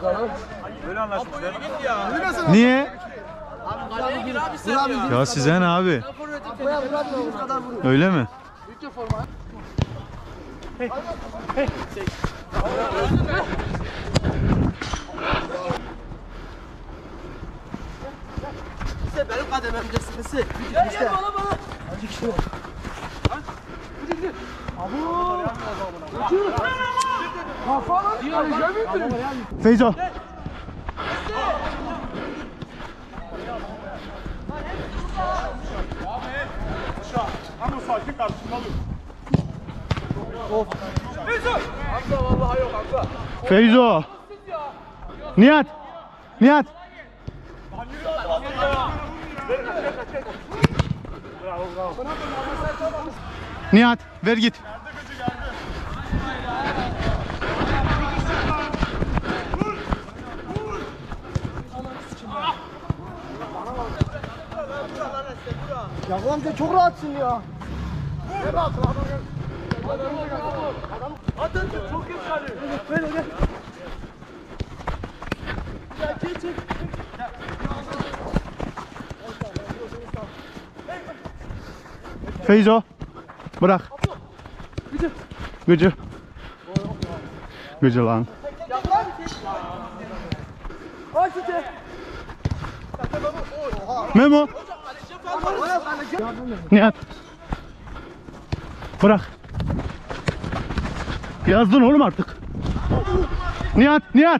Böyle anlaşmışlar. Niye? Ya size ne abi? Öyle mi? İşte benim kadememce sıkısı. İşte. Azıcık işte. Feyzo. Ama sakin karşısında dur. Feyzo. Nihat. Nihat. Nihat ver git. Ya ulan sen çok rahatsın ya. Ne rahatsın adam gel. Adam çok geç kalıyor. Böyle gel. Ya çek. Feyzo. Bırak. Gıcı. Gıcı lan. Memo. Nihat. Bırak. Yazdın oğlum artık. Nihat.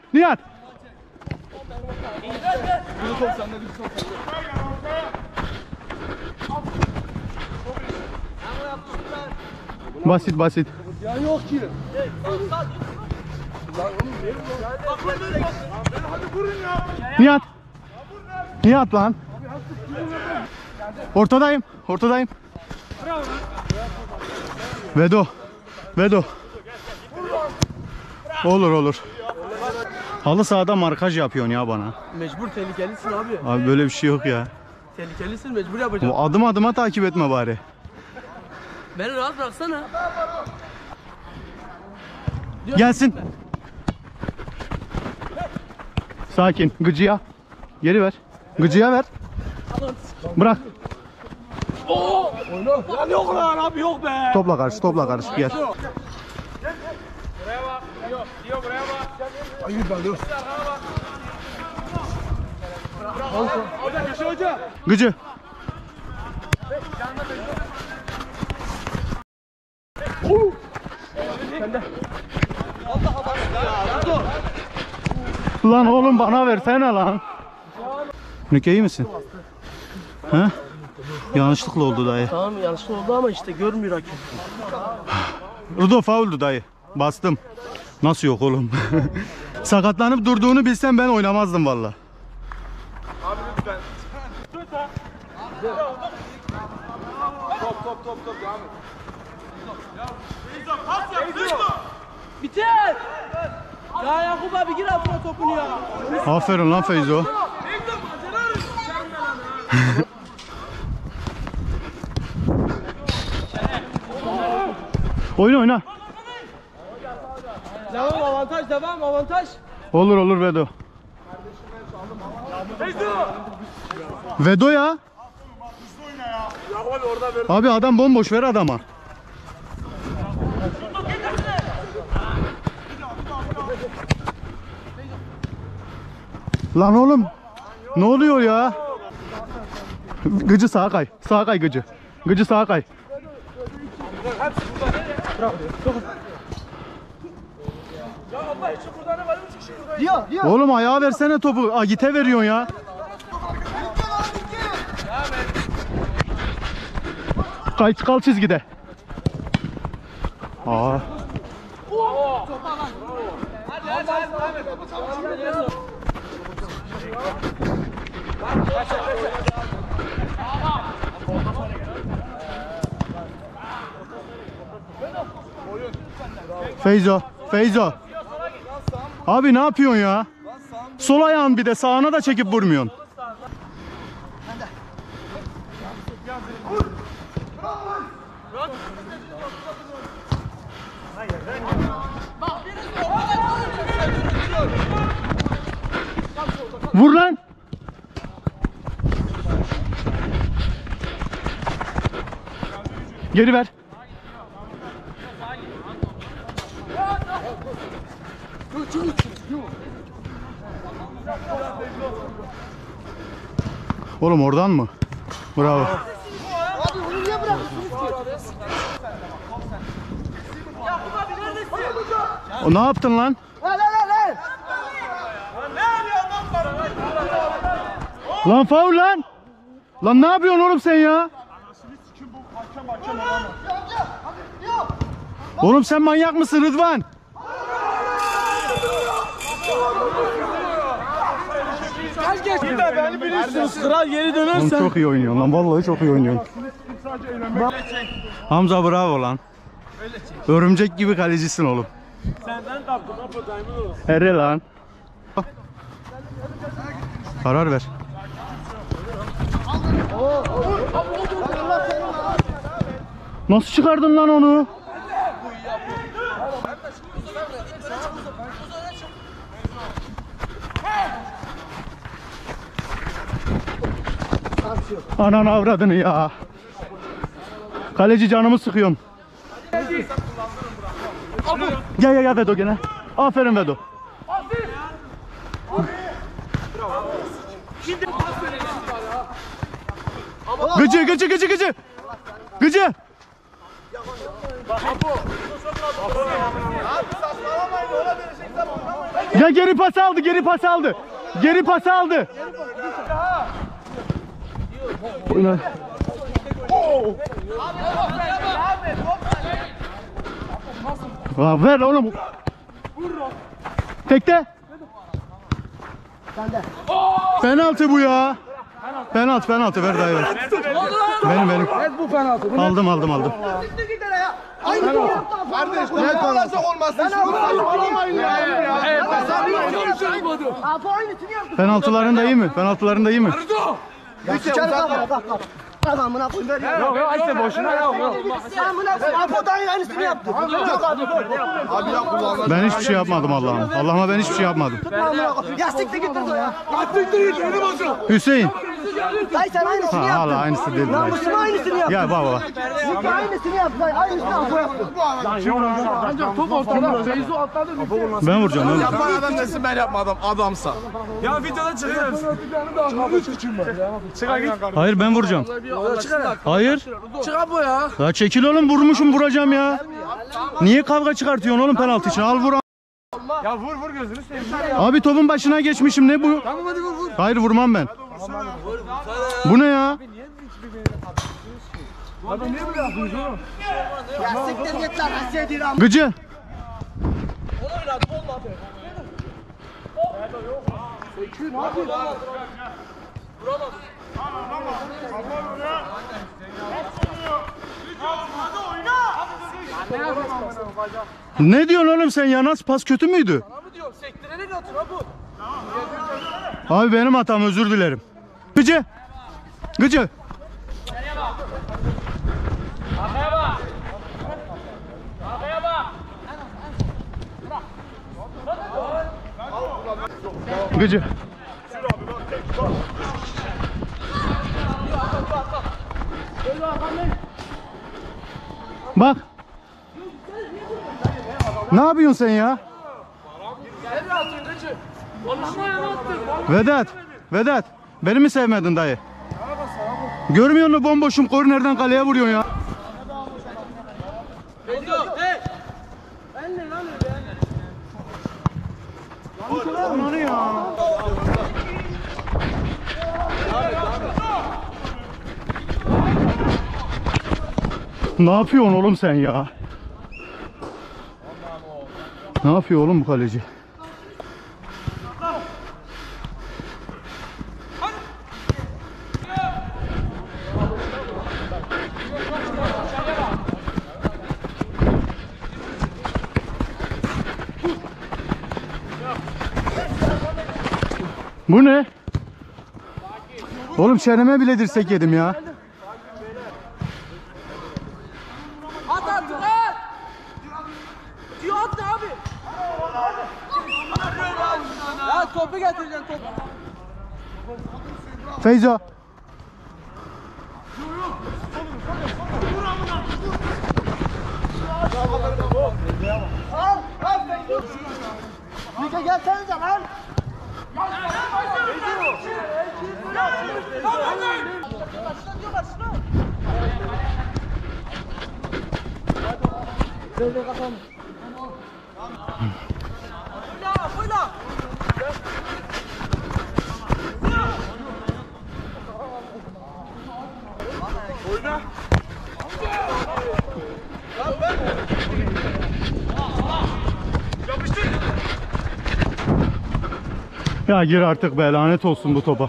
Basit. Ya yok ki. Nihat lan. Ortadayım. Vedo. Olur. Halı sahada markaj yapıyorsun ya bana. Mecbur tehlikelisin abi. Abi böyle bir şey yok ya. Tehlikelisin mecbur yapacağım. Bu adım adıma takip etme bari. Beni rahat bıraksana. Gelsin. Sakin. Gıcıya. Geri ver. Gıcıya ver. Bırak. Lan yok lan abi yok be. Topla karşı gel. Buraya bak. Diyor buraya bak. Hayır ben dur. Hoca köşe hoca. Gıcı. Lan oğlum bana versene lan. Nük iyi misin? He? Yanlışlıkla oldu dayı. Tamam yanlışlıkla oldu ama işte görmüyor hakem. Rudo fauldü dayı. Bastım. Nasıl yok oğlum? Sakatlanıp durduğunu bilsem ben oynamazdım valla. Abi lütfen. Top devam et. Biter. Ya Yakup abi gir altına topunu ya. Aferin lan Feyzo. Oyna. Devam avantaj. Olur Vedo. Vedo ya. Abi adam bomboş, ver adama. Lan oğlum. Ne oluyor ya? Gıcı sağa kay. Sağa kay Gıcı. Gıcı sağa kay. Diyor. Oğlum ayağa versene topu. Agite veriyorsun ya. Kal çizgide. Aa. Feyzo. Abi ne yapıyorsun ya? Sol ayağın bir de sağına da çekip vurmuyorsun. Vur lan. Geri ver. Oğlum oradan mı? Bravo. Abi onu niye bırakıyorsunuz ki? O ne yaptın lan? Lan. Lan faul lan. Lan ne yapıyorsun oğlum sen ya? Oğlum sen manyak mısın Rıdvan? Bir de beni bilirsiniz. Kral geri Oğlum dönersen. çok iyi oynuyorsun lan. Vallahi çok iyi oynuyorsun. Hamza bravo lan. Örümcek gibi kalecisin oğlum. Senden kaptım. Ne yapacağım oğlum? Ere lan. Karar ver. Nasıl çıkardın lan onu? Ananı avradını ya. Kaleci canımı sıkıyorsun. Gel Vedo gene. Aferin Vedo. Gıcı. Gıcı. Ya geri pas aldı. Oyna. Ver oğlum. Tekte. Penaltı bu ya. Penaltı ver dayı ver. Benim. Bu penaltı. Aldım. Aynı şey yaptı. Kardeş ne olacak olmasın. Abi aynısını yaptı. Penaltıların da iyi mi? Sıçarı kalk. Bak amına koyayım ver ya. Yok işte boşuna yok. Amına koyayım. Apo da aynısını yaptı. Yok abi. Abi ya kullanma. Ben hiçbir şey yapmadım Allah'ım. Allah'ıma ben hiçbir şey yapmadım. Tutma amına koyayım. Ya siktir git o ya. Hüseyin. Dayı sen aynısını Ha, yaptın. hala aynısı değil. Namusuna aynısını yaptın. Ya baba. Lütfen aynısını yaptın. Aynısını Apo yaptı. Ancak top ortada. Feyzo atladı. Ben vuracağım. Yapan adam desin ben yapmadım adamsa. Ya videoda çıkıyoruz. Çıkar git. Hayır ben vuracağım. Hayır. Çıkar bu ya. Ya çekil oğlum vuracağım ya. Niye kavga çıkartıyorsun oğlum penaltı için? Al vur. Ya vur gözünü seveyim. Abi topun başına geçmişim ne bu? Tamam hadi vur. Hayır vurmam ben. Bu ne ya? Adam niye böyle yapıyorsun oğlum? Ya siktir git lan. Hadi lan. Gıcı. Ne diyorsun oğlum sen ya? Nasıl pas kötü müydü? Sektirerek atın ha bu. Abi benim hatam özür dilerim. Gıcı. Gıcı. Bak. Ne yapıyorsun sen ya? Vedat. Beni mi sevmedin dayı? Görmüyor musun bomboşum kornerden kaleye vuruyorsun ya? Ne yapıyorsun oğlum sen ya? Ne yapıyor oğlum bu kaleci? Bu ne? Oğlum çeneme bile dirsek yedim ya. At artık at! Diyor at abi! Ya topu getireceksin topu. Feyzo. Mika gelsenize lan. Ya gir artık be, lanet olsun bu topa.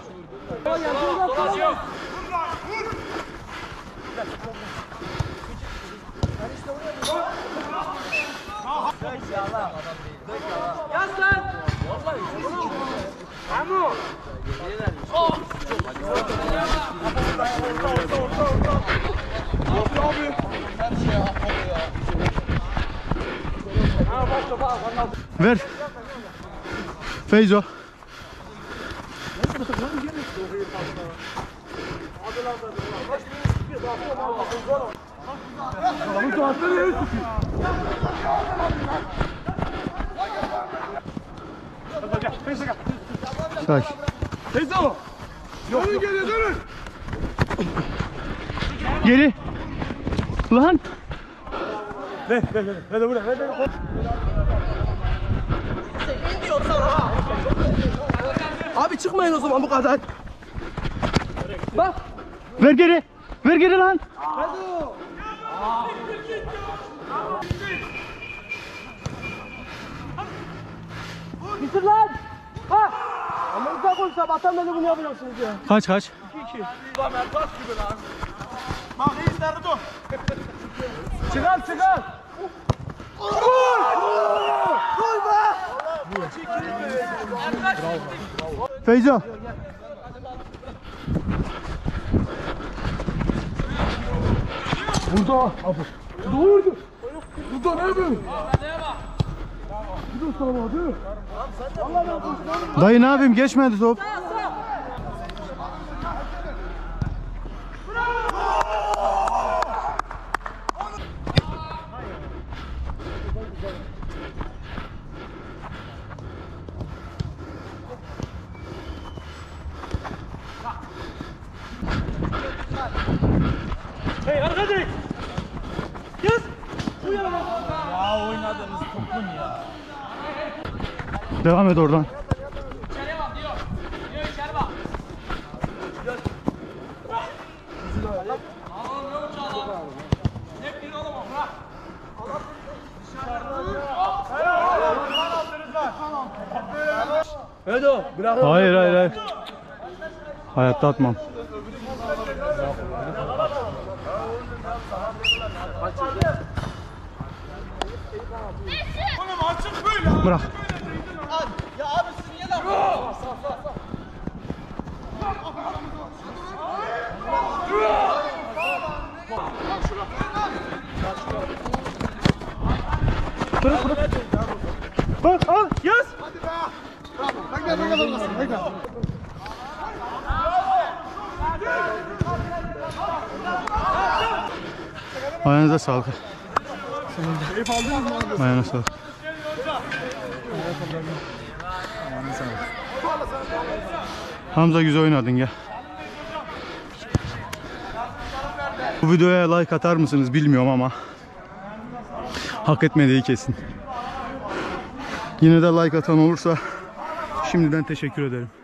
Yaz lan. Ver. Feyzo. Sakin. Feyzo. Dönün geriye dönün. Geri. Lan. Ver de buraya. Abi çıkmayın o zaman bu kadar. Bak. Ver geri. Ver geri lan. Bitir lan. Ha. Ama uzak ol, sabahtan beri bunu yapıyorsunuz ya. Kaç kaç. 2-2. Bak iyi Naruto. Çıkar. Feyzo. Burada. Durdu. Burada ne yapıyorsun? Dayı ne yapayım, geçmedi top. Hey arka direk. Yaz. Bu yana. Ya oynadığınız topun ya. Devam et oradan. İçeri bak diyor. Diyor içeri bak. Hayır. Hayatta atmam. Oğlum açık böyle. Bırak. Ya abi siz niye lan? Bak al yaz. Bekle. Ayağınıza sağlık. Ayağına sağlık. Hamza güzel oynadın ya. Bu videoya like atar mısınız bilmiyorum ama hak etmediği kesin. Yine de like atan olursa şimdiden teşekkür ederim.